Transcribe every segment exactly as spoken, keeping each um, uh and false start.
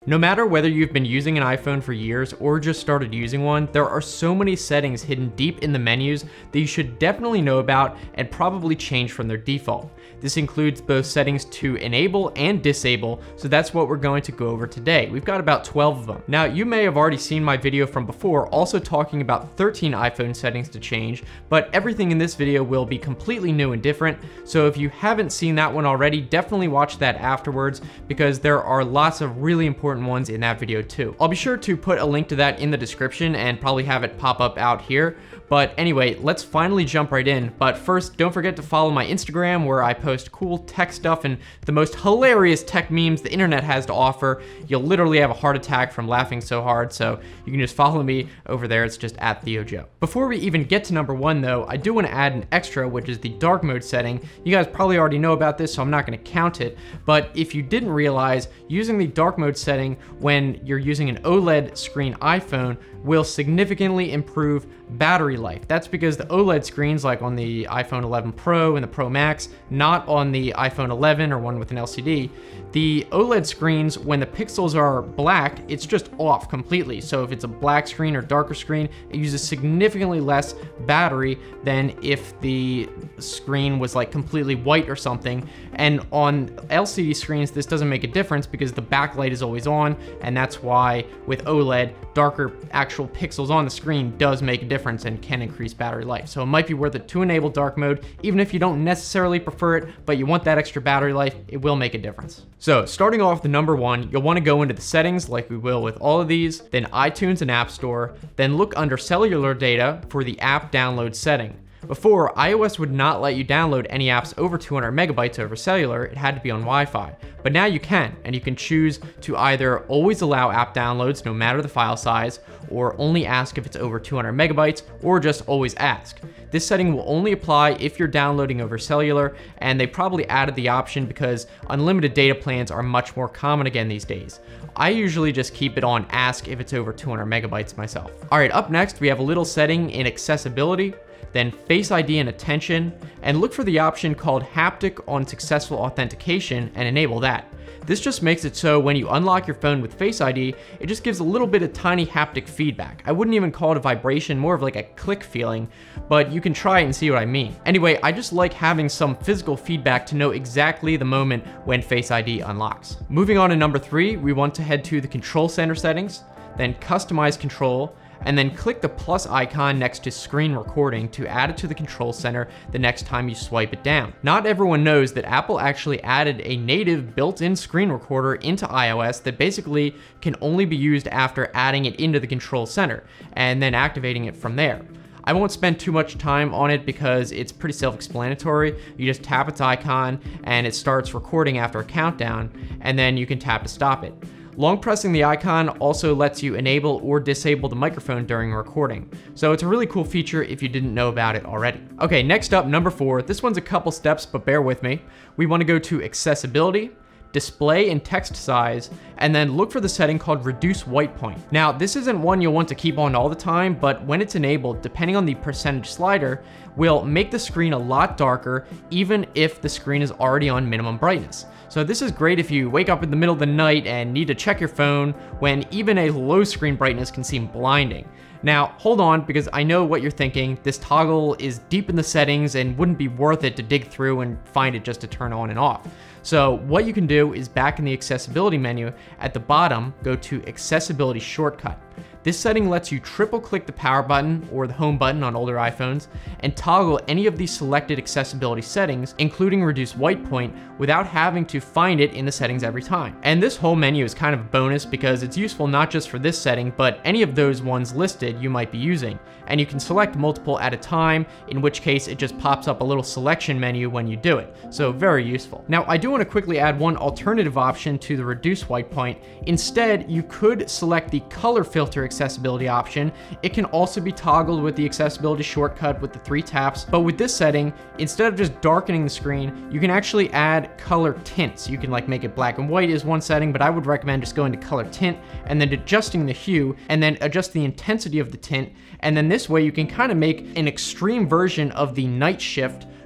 No matter whether you've been using an iPhone for years or just started using one, there are so many settings hidden deep in the menus that you should definitely know about and probably change from their default. This includes both settings to enable and disable, so that's what we're going to go over today. We've got about twelve of them. Now, you may have already seen my video from before also talking about thirteen iPhone settings to change, but everything in this video will be completely new and different, so if you haven't seen that one already, definitely watch that afterwards because there are lots of really important ones in that video too. I'll be sure to put a link to that in the description and probably have it pop up out here. But anyway, let's finally jump right in. But first, don't forget to follow my Instagram where I post cool tech stuff and the most hilarious tech memes the internet has to offer. You'll literally have a heart attack from laughing so hard, so you can just follow me over there. It's just at Theo Joe. Before we even get to number one though, I do want to add an extra, which is the dark mode setting. You guys probably already know about this, so I'm not going to count it. But if you didn't realize, using the dark mode setting when you're using an OLED screen iPhone will significantly improve battery life. That's because the OLED screens, like on the iPhone eleven Pro and the Pro Max, not on the iPhone eleven or one with an L C D, the OLED screens, when the pixels are black, it's just off completely. So if it's a black screen or darker screen, it uses significantly less battery than if the screen was like completely white or something. And on L C D screens, this doesn't make a difference because the backlight is always on, and that's why with OLED, darker actual pixels on the screen does make a difference and can increase battery life. So it might be worth it to enable dark mode, even if you don't necessarily prefer it, but you want that extra battery life, it will make a difference. So starting off the number one, you'll want to go into the settings like we will with all of these, then iTunes and App Store, then look under cellular data for the app download setting. Before, iOS would not let you download any apps over two hundred megabytes over cellular, it had to be on Wi-Fi. But now you can, and you can choose to either always allow app downloads no matter the file size, or only ask if it's over two hundred megabytes, or just always ask. This setting will only apply if you're downloading over cellular, and they probably added the option because unlimited data plans are much more common again these days. I usually just keep it on ask if it's over two hundred megabytes myself. All right, up next, we have a little setting in accessibility, then Face I D and attention, and look for the option called haptic on successful authentication and enable that. This just makes it so when you unlock your phone with Face I D, it just gives a little bit of tiny haptic feedback. I wouldn't even call it a vibration, more of like a click feeling, but you can try it and see what I mean. Anyway, I just like having some physical feedback to know exactly the moment when Face I D unlocks. Moving on to number three, we want to head to the control center settings, then customize control, and then click the plus icon next to screen recording to add it to the control center the next time you swipe it down. Not everyone knows that Apple actually added a native built-in screen recorder into iOS that basically can only be used after adding it into the control center and then activating it from there. I won't spend too much time on it because it's pretty self-explanatory. You just tap its icon and it starts recording after a countdown, and then you can tap to stop it. Long pressing the icon also lets you enable or disable the microphone during recording. So it's a really cool feature if you didn't know about it already. Okay, next up, number four. This one's a couple steps, but bear with me. We want to go to accessibility, display and text size, and then look for the setting called reduce white point. Now, this isn't one you'll want to keep on all the time, but when it's enabled, depending on the percentage slider, will make the screen a lot darker, even if the screen is already on minimum brightness. So this is great if you wake up in the middle of the night and need to check your phone when even a low screen brightness can seem blinding. Now, hold on, because I know what you're thinking. This toggle is deep in the settings and wouldn't be worth it to dig through and find it just to turn on and off. So what you can do is back in the accessibility menu, at the bottom, go to accessibility shortcut. This setting lets you triple click the power button or the home button on older iPhones and toggle any of these selected accessibility settings, including reduce white point, without having to find it in the settings every time. And this whole menu is kind of a bonus because it's useful not just for this setting, but any of those ones listed you might be using. And you can select multiple at a time, in which case it just pops up a little selection menu when you do it. So very useful. Now, I do want to quickly add one alternative option to the reduce white point. Instead, you could select the color filter accessibility option. It can also be toggled with the accessibility shortcut with the three taps, but with this setting, instead of just darkening the screen, you can actually add color tints. You can like make it black and white is one setting, but I would recommend just going to color tint and then adjusting the hue and then adjust the intensity of the tint. And then this way you can kind of make an extreme version of the night shift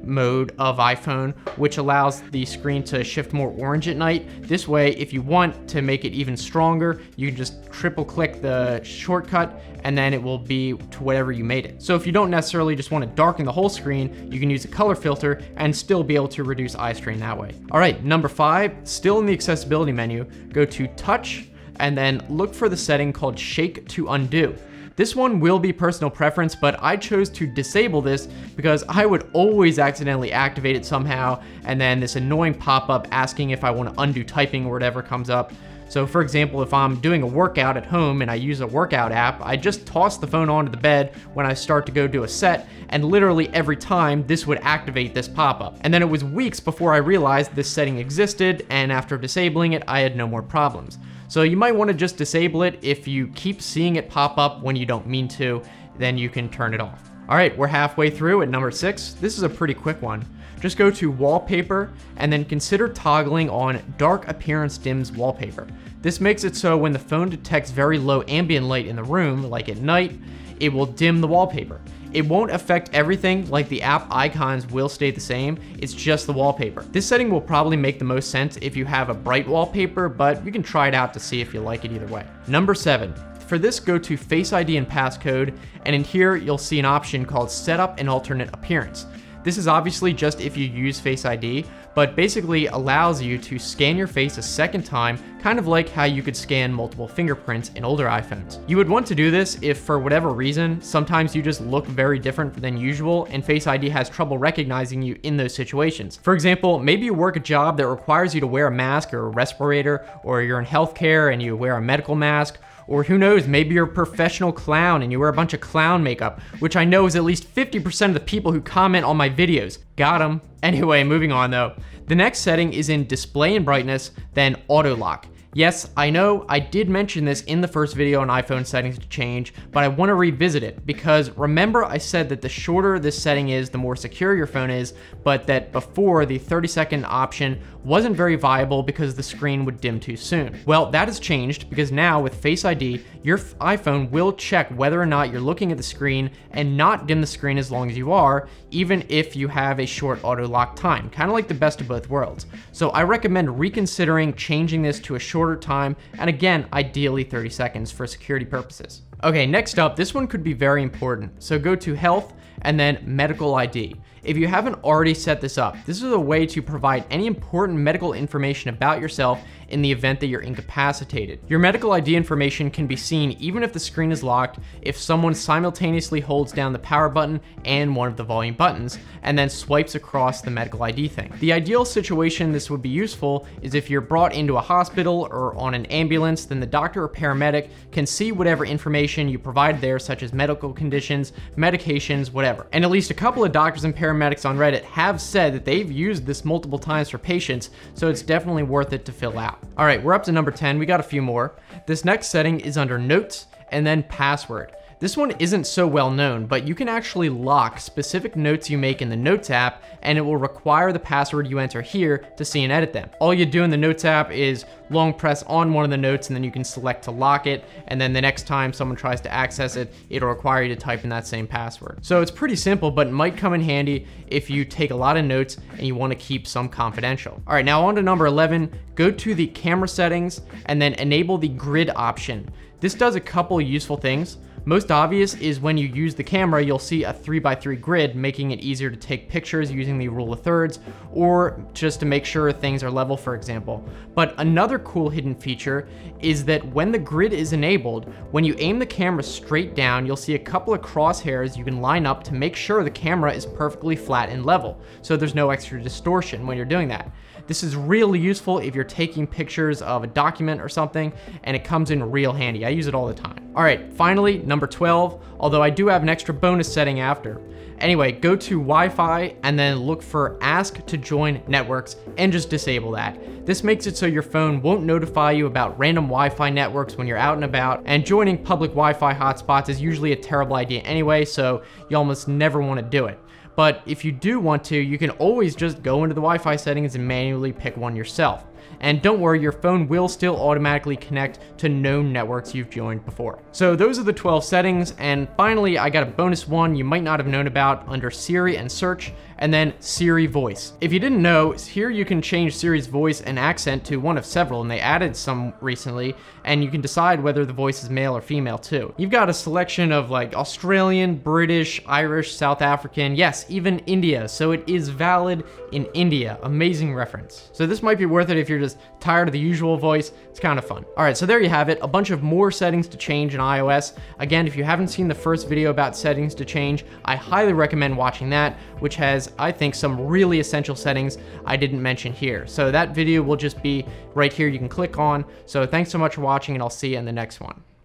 mode of iPhone, which allows the screen to shift more orange at night. This way, if you want to make it even stronger, you can just triple click the shortcut and then it will be to whatever you made it. So if you don't necessarily just want to darken the whole screen, you can use a color filter and still be able to reduce eye strain that way. All right, number five, still in the accessibility menu, go to touch and then look for the setting called shake to undo. This one will be personal preference, but I chose to disable this because I would always accidentally activate it somehow, and then this annoying pop-up asking if I want to undo typing or whatever comes up. So for example, if I'm doing a workout at home and I use a workout app, I just toss the phone onto the bed when I start to go do a set, and literally every time this would activate this pop-up. And then it was weeks before I realized this setting existed, and after disabling it, I had no more problems. So you might want to just disable it. If you keep seeing it pop up when you don't mean to, then you can turn it off. All right, we're halfway through at number six. This is a pretty quick one. Just go to wallpaper and then consider toggling on dark appearance dims wallpaper. This makes it so when the phone detects very low ambient light in the room, like at night, it will dim the wallpaper. It won't affect everything, like the app icons will stay the same, it's just the wallpaper. This setting will probably make the most sense if you have a bright wallpaper, but you can try it out to see if you like it either way. Number seven. For this, go to Face I D and passcode, and in here you'll see an option called Set up an alternate appearance. This is obviously just if you use Face I D, but basically allows you to scan your face a second time, kind of like how you could scan multiple fingerprints in older iPhones. You would want to do this if, for whatever reason, sometimes you just look very different than usual and Face I D has trouble recognizing you in those situations. For example, maybe you work a job that requires you to wear a mask or a respirator, or you're in healthcare and you wear a medical mask, or who knows, maybe you're a professional clown and you wear a bunch of clown makeup, which I know is at least fifty percent of the people who comment on my videos. Got 'em. Anyway, moving on though. The next setting is in display and brightness, then auto lock. Yes, I know I did mention this in the first video on iPhone settings to change, but I want to revisit it because remember I said that the shorter this setting is, the more secure your phone is, but that before the thirty second option wasn't very viable because the screen would dim too soon. Well, that has changed because now with Face I D, your iPhone will check whether or not you're looking at the screen and not dim the screen as long as you are, even if you have a short auto lock time, kind of like the best of both worlds. So I recommend reconsidering changing this to a shorter time, and again, ideally thirty seconds for security purposes. Okay, next up, this one could be very important. So go to Health and then Medical I D. If you haven't already set this up, this is a way to provide any important medical information about yourself in the event that you're incapacitated. Your medical I D information can be seen even if the screen is locked if someone simultaneously holds down the power button and one of the volume buttons, and then swipes across the medical I D thing. The ideal situation this would be useful is if you're brought into a hospital or on an ambulance, then the doctor or paramedic can see whatever information you provide there, such as medical conditions, medications, whatever. And at least a couple of doctors and paramedics on Reddit have said that they've used this multiple times for patients, so it's definitely worth it to fill out. All right, we're up to number ten, we got a few more. This next setting is under Notes and then Password. This one isn't so well known, but you can actually lock specific notes you make in the Notes app, and it will require the password you enter here to see and edit them. All you do in the Notes app is long press on one of the notes, and then you can select to lock it, and then the next time someone tries to access it, it'll require you to type in that same password. So it's pretty simple, but it might come in handy if you take a lot of notes and you want to keep some confidential. All right, now on to number eleven, go to the camera settings and then enable the grid option. This does a couple useful things. Most obvious is when you use the camera, you'll see a three by three grid, making it easier to take pictures using the rule of thirds, or just to make sure things are level, for example. But another cool hidden feature is that when the grid is enabled, when you aim the camera straight down, you'll see a couple of crosshairs you can line up to make sure the camera is perfectly flat and level, so there's no extra distortion when you're doing that. This is really useful if you're taking pictures of a document or something, and it comes in real handy. I use it all the time. All right, finally, number twelve, although I do have an extra bonus setting after. Anyway, go to Wi-Fi and then look for Ask to Join Networks and just disable that. This makes it so your phone won't notify you about random Wi-Fi networks when you're out and about, and joining public Wi-Fi hotspots is usually a terrible idea anyway, so you almost never want to do it. But if you do want to, you can always just go into the Wi-Fi settings and manually pick one yourself. And don't worry, your phone will still automatically connect to known networks you've joined before. So those are the twelve settings. And finally, I got a bonus one you might not have known about under Siri and search, and then Siri voice. If you didn't know, here you can change Siri's voice and accent to one of several, and they added some recently, and you can decide whether the voice is male or female too. You've got a selection of like Australian, British, Irish, South African, yes, even India, so it is valid in India. Amazing reference. So this might be worth it if you're just tired of the usual voice. It's kind of fun. All right, so there you have it, a bunch of more settings to change in iOS. Again, if you haven't seen the first video about settings to change, I highly recommend watching that, which has, I think, some really essential settings I didn't mention here. So that video will just be right here you can click on. So thanks so much for watching, and I'll see you in the next one.